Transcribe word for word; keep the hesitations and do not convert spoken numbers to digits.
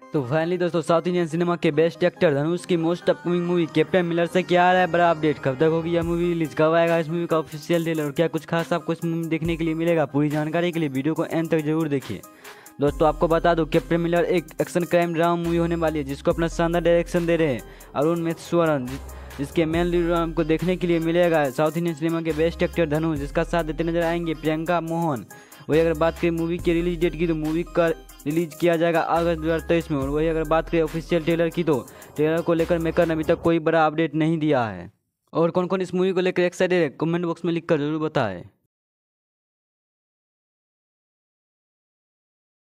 तो फाइनली दोस्तों South Indian cinema के बेस्ट एक्टर धनुष की most upcoming movie Captain Miller से क्या आ रहा है बड़ा अपडेट, कब तक होगी यह मूवी रिलीज, कब आएगा इस मूवी का ऑफिशियल ट्रेलर और क्या कुछ खास आपको इस मूवी देखने के लिए मिलेगा। पूरी जानकारी के लिए वीडियो को एंड तक जरूर देखिए। दोस्तों आपको बता दूं कैप्टन मिलर एक एक्शन क्राइम ड्रामा मूवी होने वाली है जिसको अपना शानदार डायरेक्शन दे रहे हैं अरुण मेथेश्वरन, जिसके मेन लीड आपको देखने के लिए मिलेगा साउथ इंडियन सिनेमा के बेस्ट एक्टर धनुष, जिसका साथ देते नजर आएंगे प्रियंका मोहन। वही अगर बात करें मूवी के रिलीज डेट की तो मूवी का रिलीज किया जाएगा अगस्त दो हज़ार तेईस में। और वही अगर बात करें ऑफिशियल ट्रेलर की तो ट्रेलर को लेकर मेकर ने अभी तक कोई बड़ा अपडेट नहीं दिया है। और कौन कौन इस मूवी को लेकर एक्साइटेड है कमेंट बॉक्स में लिखकर जरूर बताएं।